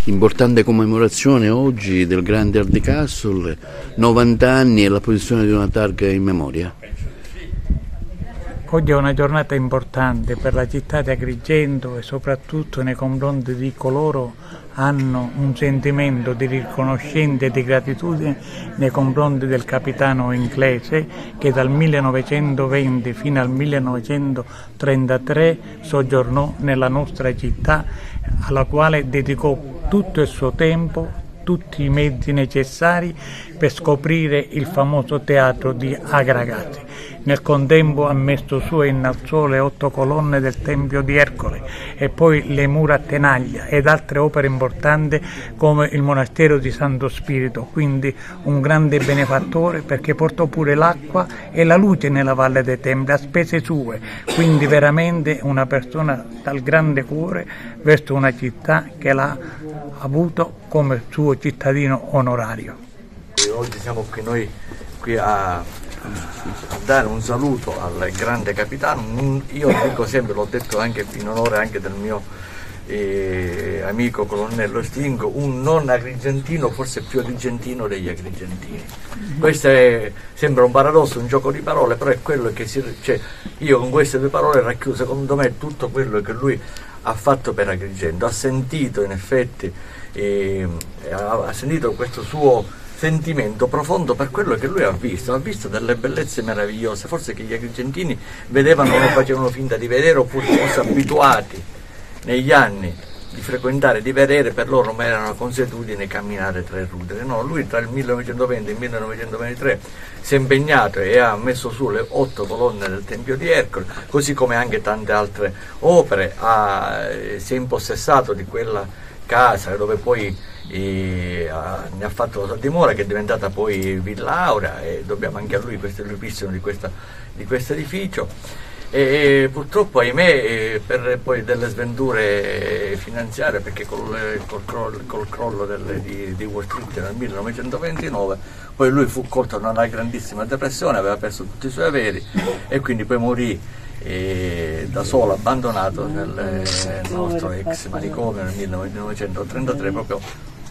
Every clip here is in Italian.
importante commemorazione oggi del grande Art Castle, 90 anni e la posizione di una targa in memoria. Oggi è una giornata importante per la città di Agrigento e soprattutto nei confronti di coloro che hanno un sentimento di riconoscenza e di gratitudine nei confronti del capitano inglese che dal 1920 fino al 1933 soggiornò nella nostra città, alla quale dedicò tutto il suo tempo, tutti i mezzi necessari per scoprire il famoso teatro di Agragati. Nel contempo ha messo su e innalzò le 8 colonne del Tempio di Ercole e poi le mura a tenaglia ed altre opere importanti come il monastero di Santo Spirito, quindi un grande benefattore perché portò pure l'acqua e la luce nella Valle dei Templi a spese sue, quindi veramente una persona dal grande cuore verso una città che l'ha avuto come suo cittadino onorario. Oggi siamo qui a dare un saluto al grande capitano. Io dico sempre, l'ho detto anche in onore anche del mio amico colonnello Stingo, un non agrigentino, forse più agrigentino degli agrigentini. Questo sembra un paradosso, un gioco di parole, però è quello che io con queste 2 parole racchiudo secondo me tutto quello che lui ha fatto per Agrigento. Ha sentito in effetti ha sentito questo suo sentimento profondo per quello che lui ha visto delle bellezze meravigliose, forse che gli agrigentini vedevano o facevano finta di vedere, oppure forse abituati negli anni di frequentare, di vedere, per loro ma era una consuetudine camminare tra i ruderi. No, lui tra il 1920 e il 1923 si è impegnato e ha messo su le 8 colonne del Tempio di Ercole, così come anche tante altre opere, si è impossessato di quella casa dove poi ne ha fatto la sua dimora, che è diventata poi Villa Aurea, e dobbiamo anche a lui questo ripristino di questo edificio. E purtroppo, ahimè, per poi delle sventure finanziarie, perché col crollo di Wall Street nel 1929 poi lui fu colto da una grandissima depressione, aveva perso tutti i suoi averi e quindi poi morì da solo, abbandonato nel nostro ex manicomio nel 1933, proprio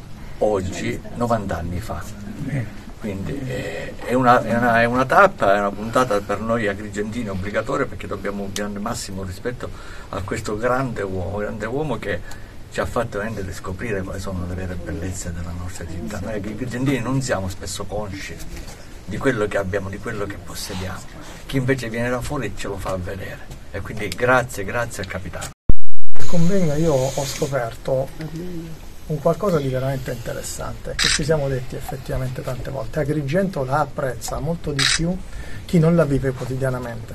oggi 90 anni fa. Quindi è una tappa, è una puntata per noi agrigentini obbligatoria, perché dobbiamo un grande massimo rispetto a questo grande uomo che ci ha fatto veramente scoprire quali sono le vere bellezze della nostra città. Noi agrigentini non siamo spesso consci di quello che abbiamo, di quello che possediamo. Chi invece viene da fuori ce lo fa vedere. E quindi grazie al capitano. Nel convegno io ho scoperto un qualcosa di veramente interessante, che ci siamo detti effettivamente tante volte. Agrigento la apprezza molto di più chi non la vive quotidianamente.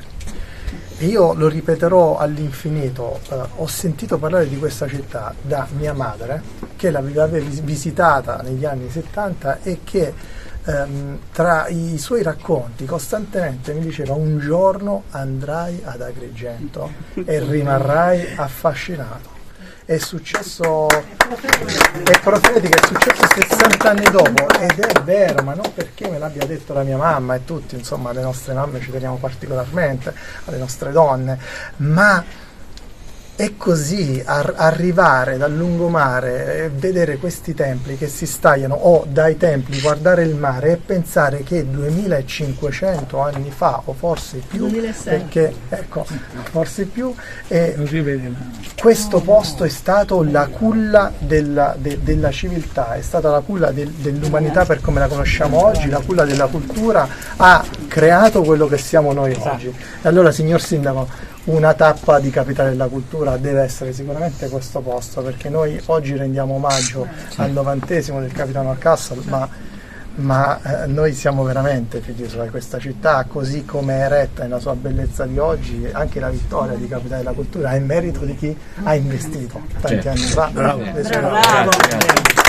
E io lo ripeterò all'infinito, ho sentito parlare di questa città da mia madre, che l'aveva visitata negli anni 70 e che tra i suoi racconti costantemente mi diceva: un giorno andrai ad Agrigento e rimarrai affascinato. È successo, è profetico, è successo 60 anni dopo, ed è vero, ma non perché me l'abbia detto la mia mamma, e tutti, insomma, alle nostre mamme ci teniamo particolarmente, alle nostre donne, ma è così, arrivare dal lungomare e vedere questi templi che si stagliano, o dai templi guardare il mare e pensare che 2500 anni fa, o forse più, 2006. Perché ecco, forse più, questo posto è stato la culla della civiltà, è stata la culla dell'umanità per come la conosciamo oggi, la culla della cultura, ha creato quello che siamo noi oggi. E allora, signor Sindaco, una tappa di Capitale della Cultura deve essere sicuramente questo posto, perché noi oggi rendiamo omaggio al 90° del capitano Art Castle, ma noi siamo veramente figli di questa città, così come è eretta nella sua bellezza di oggi. Anche la vittoria di Capitale della Cultura è in merito di chi ha investito tanti anni fa. Bravo.